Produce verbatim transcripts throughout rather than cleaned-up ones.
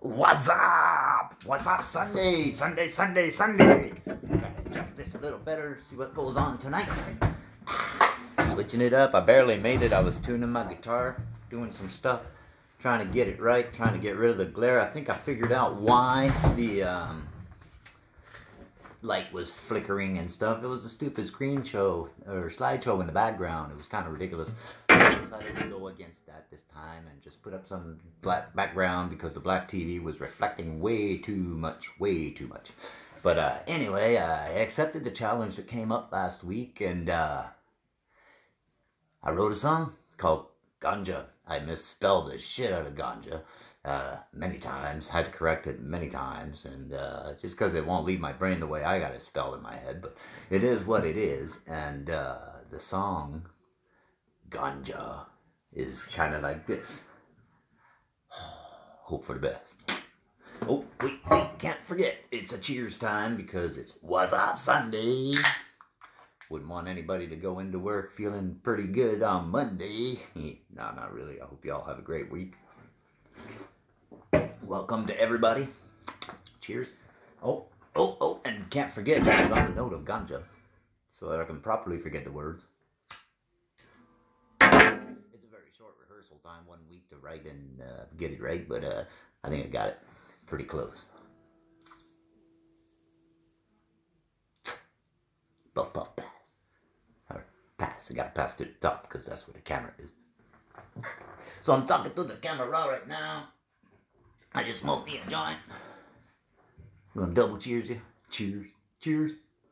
What's up? What's up, Sunday? Sunday, Sunday, Sunday. Gotta adjust this a little better, see what goes on tonight. Switching it up. I barely made it. I was tuning my guitar, doing some stuff, trying to get it right, trying to get rid of the glare. I think I figured out why the um, light was flickering and stuff. It was a stupid screen show or slideshow in the background. It was kind of ridiculous. I decided to go against that this time and just put up some black background because the black T V was reflecting way too much, way too much. But uh, anyway, I accepted the challenge that came up last week, and uh, I wrote a song called Ganja. I misspelled the shit out of Ganja uh, many times, had to correct it many times, and uh, just because it won't leave my brain the way I got it spelled in my head, but it is what it is, and uh, the song Ganja is kind of like this. Hope for the best. Oh, wait, wait, can't forget, it's a cheers time because it's What's Up Sunday. Wouldn't want anybody to go into work feeling pretty good on Monday. No, not really. I hope you all have a great week. Welcome to everybody. Cheers. Oh, oh, oh, and can't forget, on the note of Ganja, so that I can properly forget the words. It's a very short rehearsal time, one week to write and uh, get it right, but uh, I think I got it pretty close. Puff, puff, pass. Or pass. I gotta pass to the top because that's where the camera is. So I'm talking to the camera right now. I just smoked me a joint. I'm gonna double cheers you. Cheers. Cheers.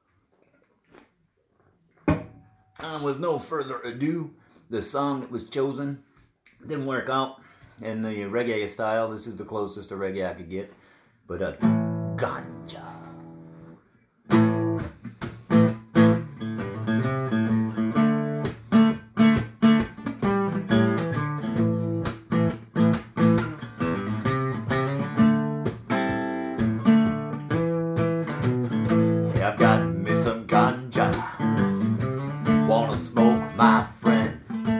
And with no further ado, the song that was chosen didn't work out in the reggae style. This is the closest to reggae I could get. But uh, Ganja. Yeah, I've got me some ganja. Wanna smoke, my friend?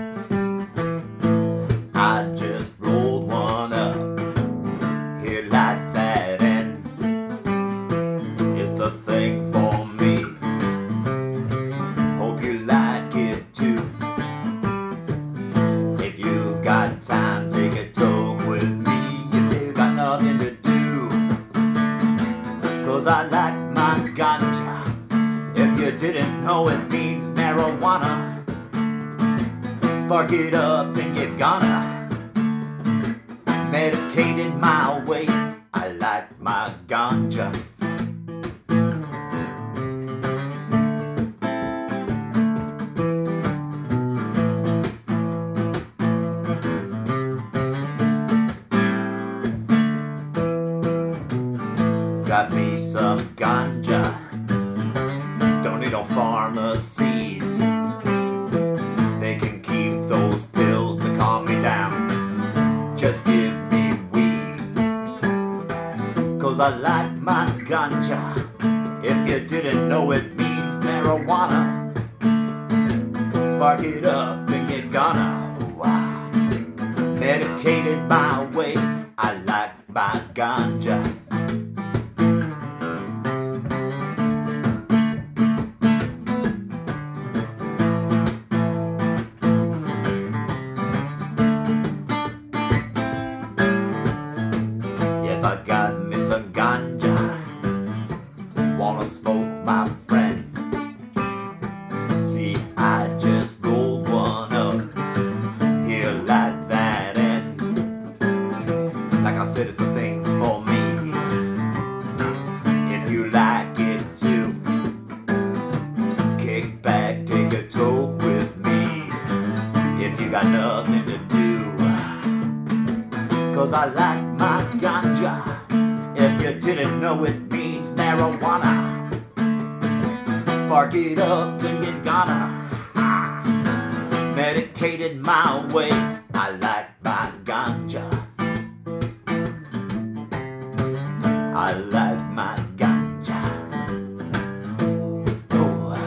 I just rolled one up. Here like that, and it's the thing for me. Hope you like it too. If you've got time, take a toke with me. If you got nothing to do, cause I like my ganja. If you didn't know, it means marijuana. Spark it up and get gonna. Medicated my way. I like my ganja. Got me some ganja. Don't need no pharmacies. They can keep those pills to calm me down. Just give me weed, cause I like my ganja. If you didn't know, it means marijuana. Spark it up and get gonna. Wow. Medicated my way. I like my ganja. I got me some ganja. Wanna smoke, my friend? See, I just rolled one up. Here like that, and like I said, it's the thing for me. If you like it too, kick back, take a toke with me. If you got nothing to do, cause I like my ganja. If you didn't know, it means marijuana. Spark it up and get gonna. Medicated my way. I like my ganja. I like my ganja. Oh,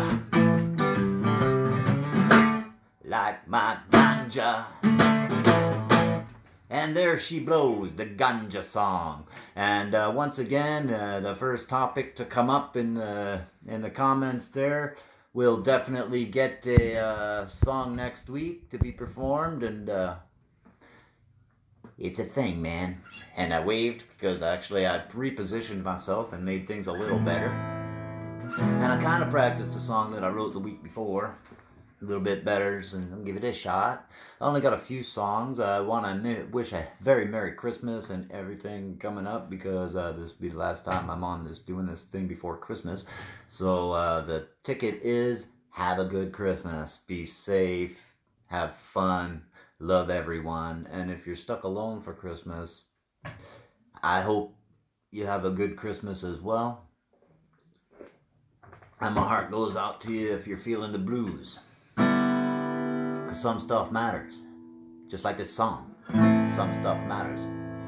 like my ganja. And there There She Blows, the Ganja song. And uh, once again, uh, the first topic to come up in the, in the comments there, we'll definitely get a uh, song next week to be performed, and uh, it's a thing, man. And I waved because actually I repositioned myself and made things a little better. And I kind of practiced a song that I wrote the week before a little bit better, so I'll give it a shot. I only got a few songs. I want to wish a very Merry Christmas and everything coming up, because uh, this will be the last time I'm on this doing this thing before Christmas. So uh, the ticket is have a good Christmas, be safe, have fun, love everyone, and if you're stuck alone for Christmas, I hope you have a good Christmas as well. And my heart goes out to you if you're feeling the blues. Because some stuff matters. Just like this song. Some stuff matters.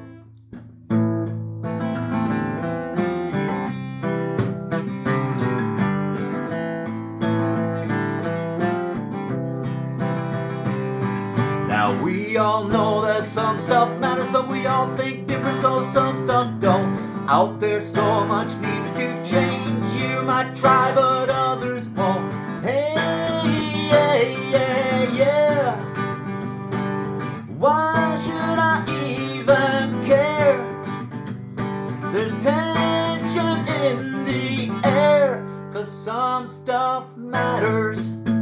Now we all know that some stuff matters, but we all think different, so some stuff don't. Out there so much needs to change. You might try, but others won't. Hey, yeah, yeah, yeah. Why should I even care? There's tension in the air, 'cause some stuff matters.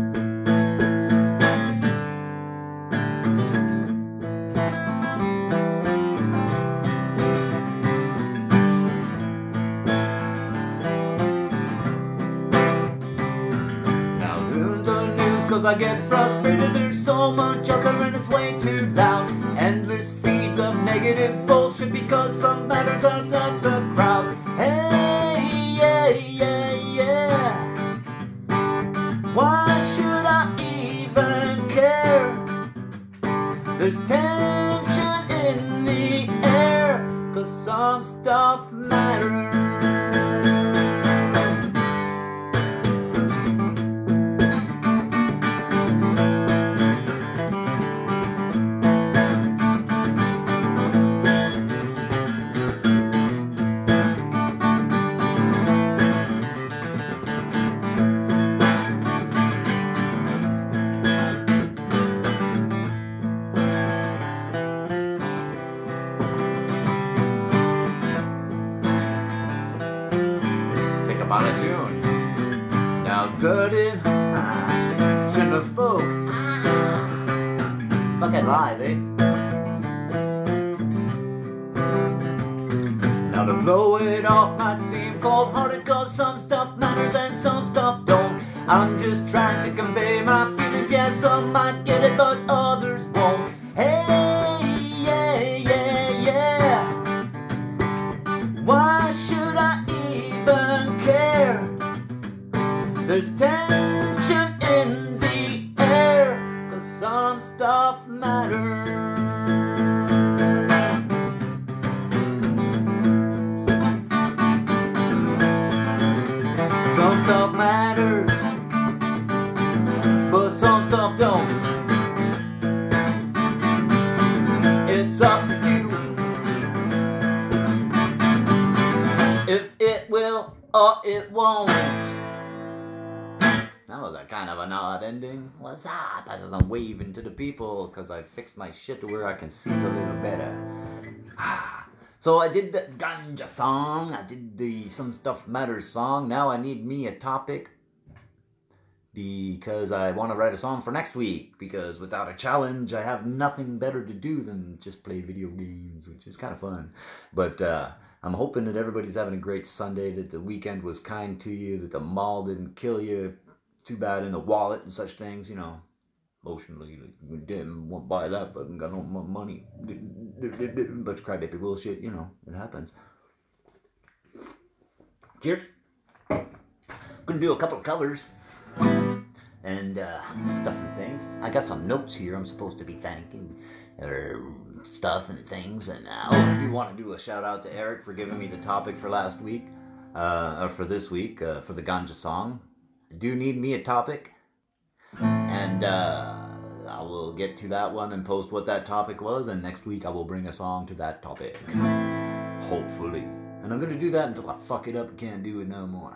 Cause I get frustrated, there's so much out there and it's way too loud. Endless feeds of negative bullshit because some matter turns up the crowd. Hey, yeah, yeah, yeah. Why should I even care? There's tension in the air, 'cause some stuff matters. On a tune. Now good it, ah, shouldn't have spoke. Ah, fucking live, eh? Now to blow it off might seem cold-hearted, 'cause some stuff matters and some stuff don't. I'm just trying to convey my feelings. Yeah, some might get it, but others won't. Hey, yeah, yeah, yeah. Why should I even care? There's tension in the air, 'cause some stuff matters. Some stuff matters, but some stuff don't. It's up to you if it will or it won't. That was a kind of an odd ending. What's up? As I'm waving to the people because I fixed my shit to where I can see a little better. So I did the Ganja song. I did the Some Stuff Matters song. Now I need me a topic, because I want to write a song for next week. Because without a challenge, I have nothing better to do than just play video games, which is kind of fun. But uh, I'm hoping that everybody's having a great Sunday, that the weekend was kind to you, that the mall didn't kill you too bad in the wallet and such things, you know, emotionally, like, we didn't want to buy that, but got no more money, bunch of crybaby bullshit, you know, it happens. Cheers. Gonna do a couple of covers and uh, stuff and things. I got some notes here I'm supposed to be thanking, or stuff and things, and uh, I do want to do a shout out to Eric for giving me the topic for last week, uh, or for this week, uh, for the Ganja song. I do need me a topic, and uh, I will get to that one and post what that topic was, and next week I will bring a song to that topic. Hopefully. And I'm going to do that until I fuck it up and can't do it no more.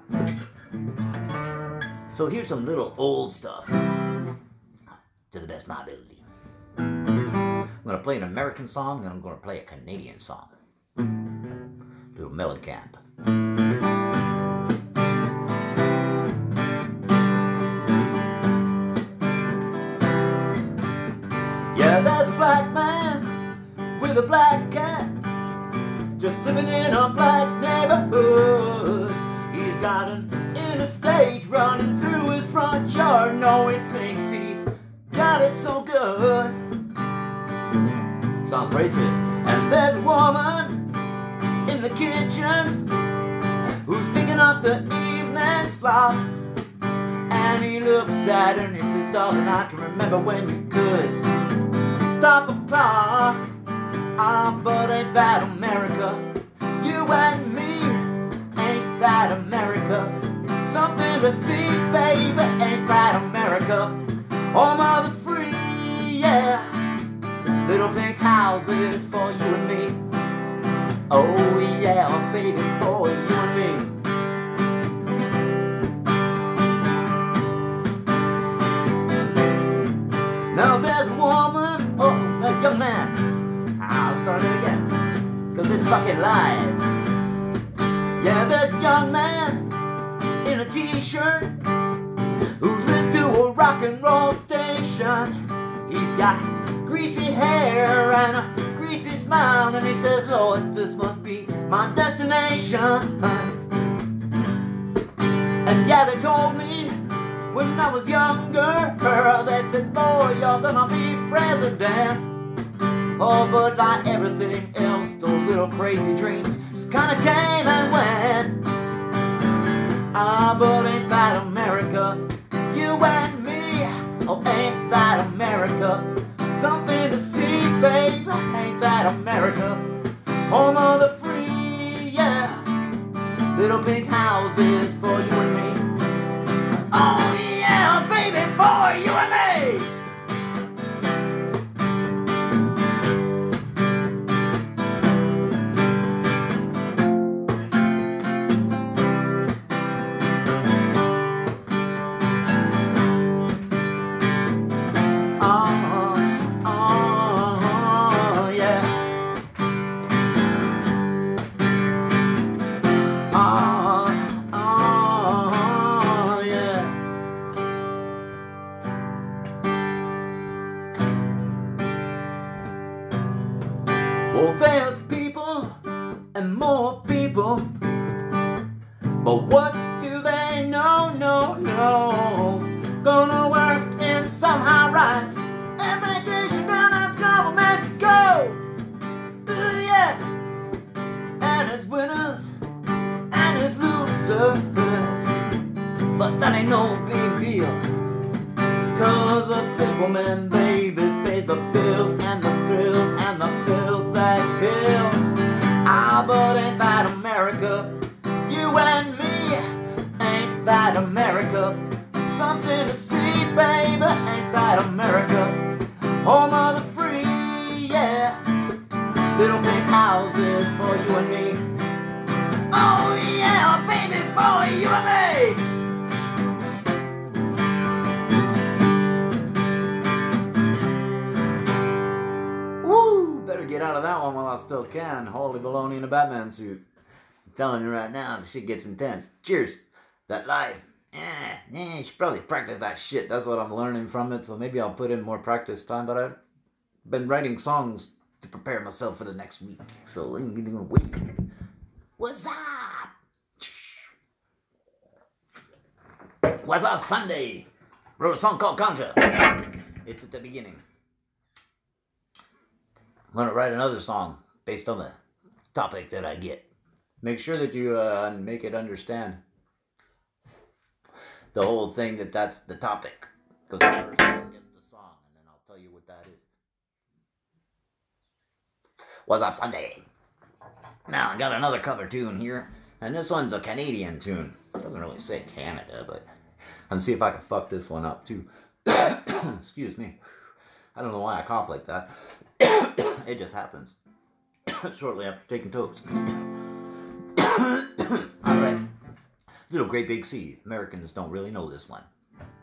So here's some little old stuff to the best of my ability. I'm going to play an American song, and I'm going to play a Canadian song. Little Mellencamp. Yeah, there's a black man with a black cat, just living in a black neighborhood. He's got an interstate running through his front yard. No, he thinks he's got it so good. Sounds racist. And there's a woman in the kitchen who's picking up the evening slop. And he looks at her and he says, darling, I can remember when you could stop the clock. Ah, but ain't that America? You and me, ain't that America? Something to see, baby, ain't that America? Home of the free, yeah. Little pink houses for you and me. Oh yeah, baby, for you and me. Now there's a woman, oh, a young man. I'll start it again, cause it's fucking live. Yeah, there's a young man in a t-shirt who's listening to a rock and roll station. He's got greasy hair and a greasy smile, and he says, Lord, this must be my destination. And yeah, they told me when I was younger, they said, boy, you're gonna be president. Oh, but like everything else, those little crazy dreams just kinda came and went. Ah, but ain't that America? You and me, oh, ain't that America? Something to see, baby, ain't that America? Home of the free, yeah. Little big houses for you and me. Oh yeah, baby, for you and me. Well, there's people and more people, but what do they know? No, no. Gonna work in some high rise and vacation down at Gulf of Mexico. Ooh, yeah. And it's winners and it's losers, but that ain't no big deal, cause a simple man, baby, pays the bills and the bills and the bills that kill. Ah, but ain't that America? You and me, ain't that America? Something to see, baby, ain't that America? Home of the free, yeah. Little big houses for you and me. Oh yeah, baby, for you and me. Get out of that one while I still can. Holy baloney in a Batman suit. I'm telling you right now, the shit gets intense. Cheers. That live. Yeah, yeah, you should probably practice that shit. That's what I'm learning from it. So maybe I'll put in more practice time. But I've been writing songs to prepare myself for the next week. So I'm gonna wait. What's up? What's up, Sunday? Wrote a song called Ganja. It's at the beginning. I'm going to write another song based on the topic that I get. Make sure that you uh, make it understand the whole thing, that that's the topic. Because the first one gets the song, and then I'll tell you what that is. What's up, Sunday? Now, I got another cover tune here, and this one's a Canadian tune. It doesn't really say Canada, but I'm going to see if I can fuck this one up, too. Excuse me. I don't know why I cough like that. It just happens. Shortly after taking toast. Alright. Little Great Big Sea. Americans don't really know this one.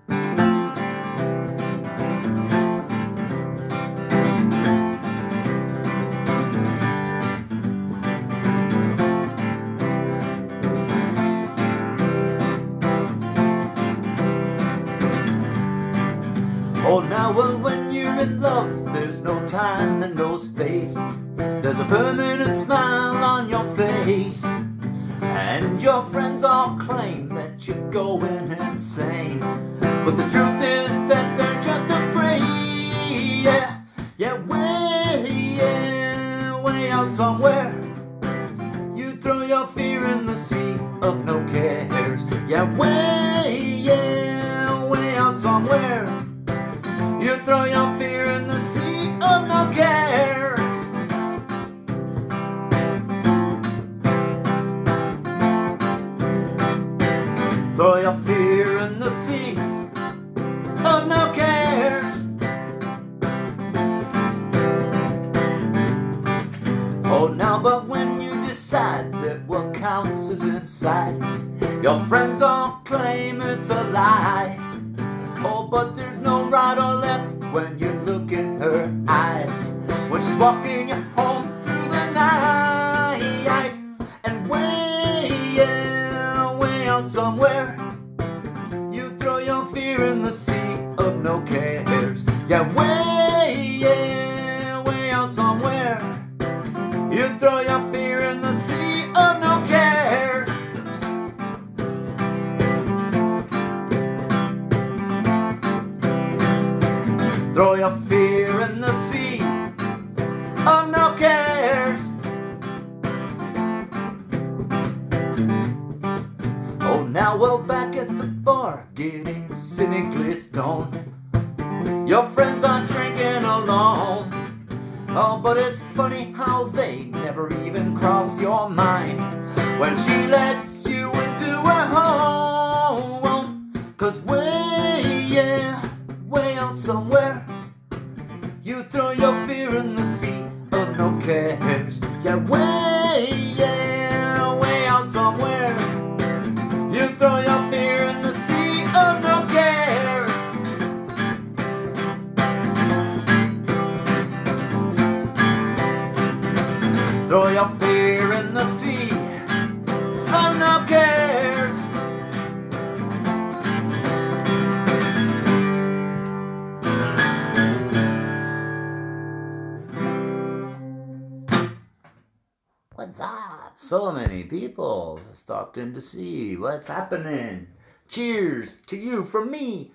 Oh, now, well, when you're in love, there's no time and no space. There's a permanent smile on your face. And your friends all claim that you're going insane. But the truth is that they're just afraid. Yeah, yeah, way, yeah, way out somewhere. You throw your fear in the sea of no cares. Yeah, way, yeah, way out somewhere. You throw your fear in the sea of no cares. Throw your fear in the sea of no cares. Oh, now, but when you decide that what counts is inside, your friends all claim it's a lie. Oh, but there's no right or left when you look in her eyes, when she's walking you home through the night. And way, yeah, way out somewhere, you throw your fear in the sea of no cares. Yeah, way, yeah, way out somewhere, you throw your fear in the sea of no cares. Throw your fear in the sea of no cares. Oh, now, well, back at the bar, getting cynically stoned. Your friends are drinking alone. Oh, but it's funny how they never even cross your mind when she lets you into her home. Cause way, yeah, way out somewhere, you throw your fear in the sea of no cares. Yeah, way, yeah, way out somewhere, you throw your fear in the sea of no cares. Throw your fear in the sea of no cares. What's up? So many people stopped in to see what's happening. Cheers to you from me.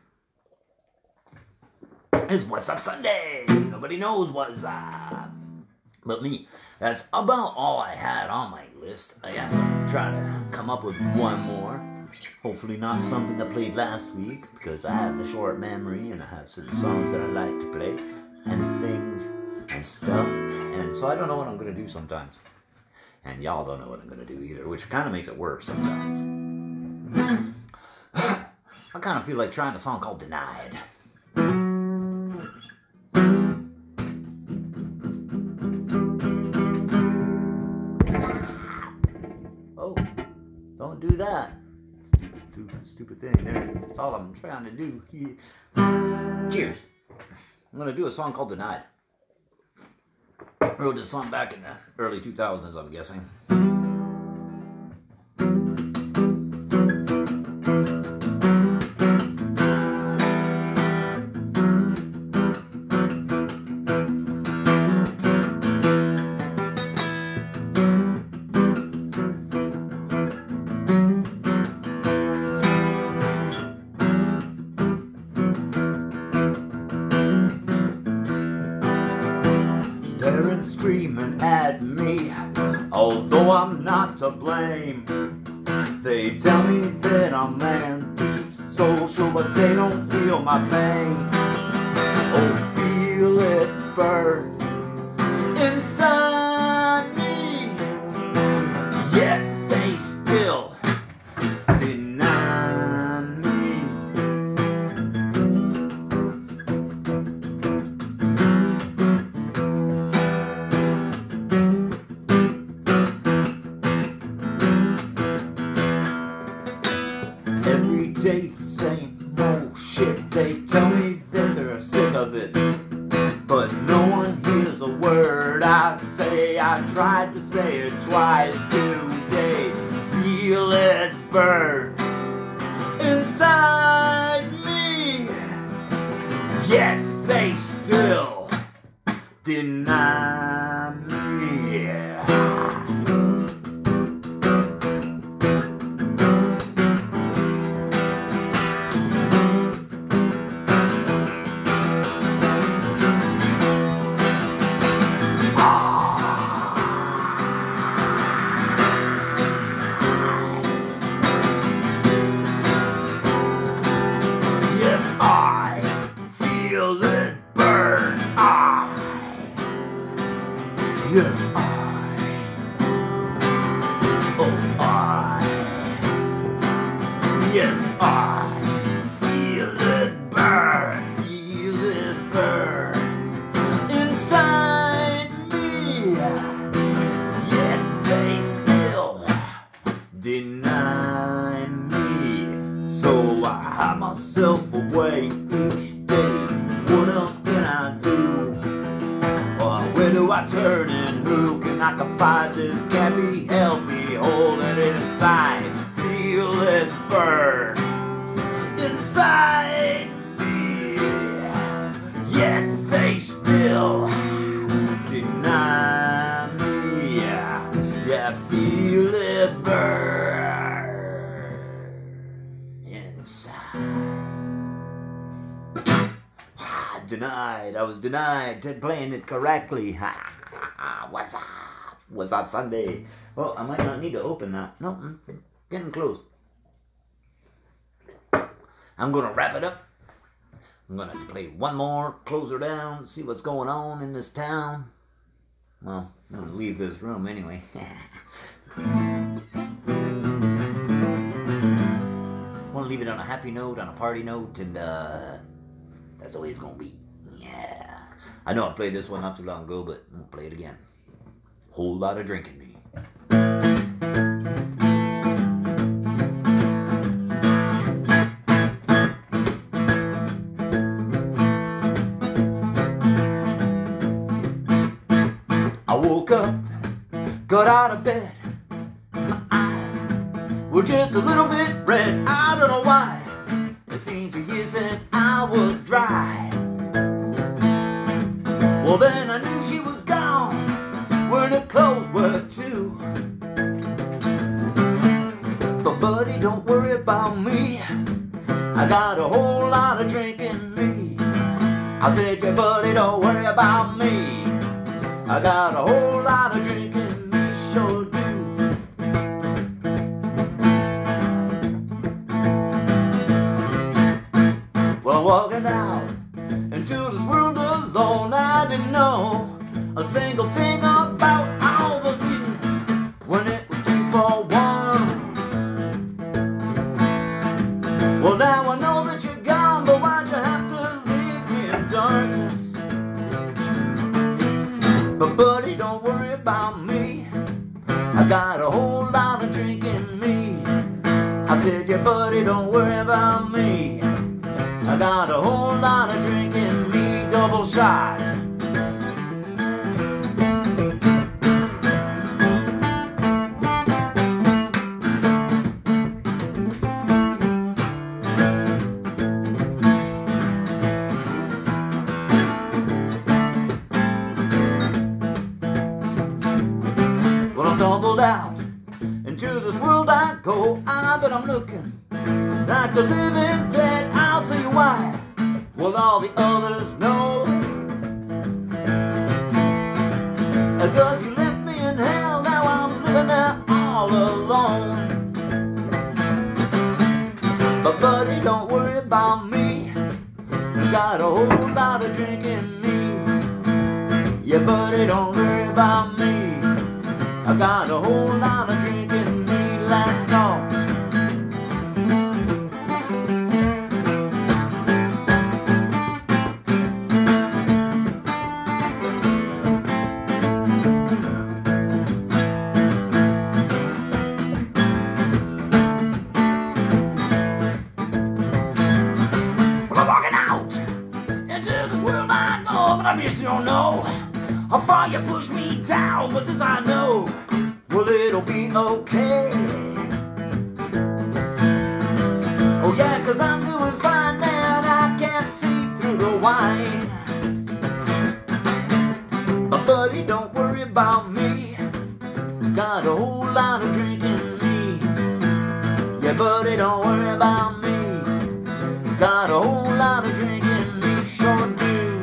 It's What's Up Sunday. Nobody knows what's up but me. That's about all I had on my list. I am going to try to come up with one more. Hopefully not something I played last week, because I have the short memory and I have certain songs that I like to play and things and stuff. And so I don't know what I'm going to do sometimes. And y'all don't know what I'm going to do either, which kind of makes it worse sometimes. I kind of feel like trying a song called Denied. Oh, don't do that. Stupid, stupid thing there. That's all I'm trying to do. Yeah. Cheers. I'm going to do a song called Denied. I wrote this song back in the early two thousands, I'm guessing. They're screaming at me, although I'm not to blame. They tell me that I'm anti-social, but they don't feel my pain. Oh, feel it burn inside me, yet they still deny me. twice today. Feel it burn inside me, yet they still deny me. Yes, I, oh I, yes I, feel it burn, feel it burn inside me, yet they still deny me. So I hide myself away each day. What else can I do? Where do I turn and who can I confide? This can't be help me, hold it inside. Feel it burn inside me, yet they still deny me. Yeah, feel it burn inside. Denied. I was denied to playing it correctly. Ha, ha, ha. What's up? What's up, Sunday? Well, I might not need to open that. No, I'm getting close. I'm gonna wrap it up. I'm gonna play one more, close her down, see what's going on in this town. Well, I'm gonna leave this room anyway. Want to leave it on a happy note, on a party note, and uh. that's the way it's gonna be. Yeah. I know I played this one not too long ago, but I'm gonna play it again. Whole lot of drinking me. I woke up, got out of bed. My eyes were just a little bit red. I don't know why. It seems a year since I was dry. Well, then I knew she was gone when her clothes were too. But buddy, don't worry about me. I got a whole lot of drink in me. I said, yeah, buddy, don't worry about me. I got a whole lot of drink in me, sure do. Walking out into this world alone, I didn't know a single thing about all those years when it was two for one. Well, now I know that you're gone, but why'd you have to leave me in darkness? But buddy, don't worry about me. I got a whole lot of drink in me. I said, yeah, buddy, don't worry about me. I got a whole lot of drink in me, double shot. Well, I tumbled out into this world I go. I bet I'm looking like the living dead. I'll tell you why. Well, all the others know. Because you left me in hell. Now I'm living there all alone. But buddy, don't worry about me. I got a whole lot of drink in me. Yeah, buddy, don't worry about me. I got a whole lot of drink in me. Last song. I just don't know how far you push me down, but this I know. Well, okay. Oh yeah, 'cause I'm doing fine, man. I can't see through the wine. But buddy, don't worry about me. Got a whole lot of drink in me. Yeah, buddy, don't worry about me. Got a whole lot of drink in me, sure do.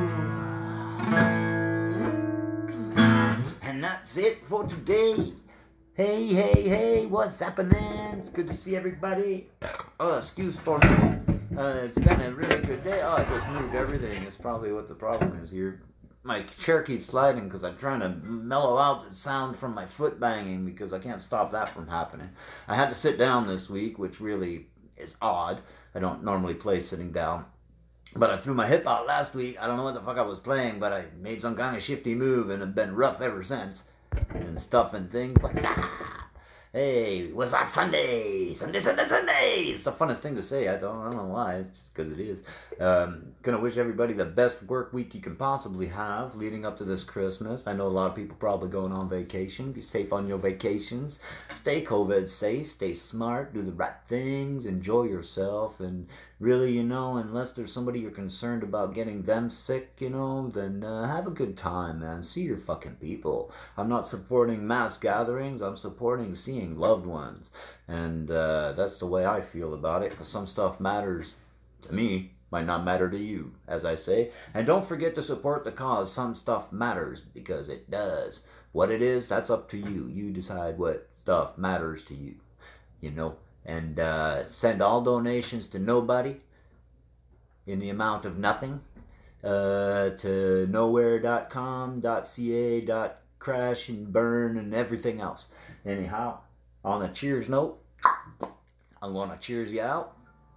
And that's it for today. Hey, hey, hey, what's happening? It's good to see everybody. Oh, excuse for me. Uh, it's been a really good day. Oh, I just moved everything. That's probably what the problem is here. My chair keeps sliding because I'm trying to mellow out the sound from my foot banging because I can't stop that from happening. I had to sit down this week, which really is odd. I don't normally play sitting down. But I threw my hip out last week. I don't know what the fuck I was playing, but I made some kind of shifty move and have been rough ever since. And stuff and things. What's up? Hey, what's up, Sunday? Sunday, Sunday, Sunday! It's the funnest thing to say. I don't, I don't know why. It's just because it is. Um, gonna wish everybody the best work week you can possibly have leading up to this Christmas. I know a lot of people probably going on vacation. Be safe on your vacations. Stay COVID safe. Stay smart. Do the right things. Enjoy yourself. And really, you know, unless there's somebody you're concerned about getting them sick, you know, then uh, have a good time, man. See your fucking people. I'm not supporting mass gatherings. I'm supporting seeing loved ones, and uh, that's the way I feel about it, because some stuff matters to me, might not matter to you, as I say. And don't forget to support the cause. Some stuff matters, because it does. What it is, that's up to you. You decide what stuff matters to you, you know. And uh, send all donations to nobody in the amount of nothing uh, to nowhere dot com, .ca, .crash and burn and everything else. Anyhow, on a cheers note, I'm gonna cheers you out.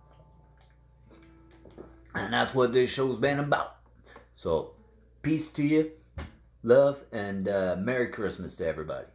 And that's what this show's been about. So, peace to you, love, and uh, Merry Christmas to everybody.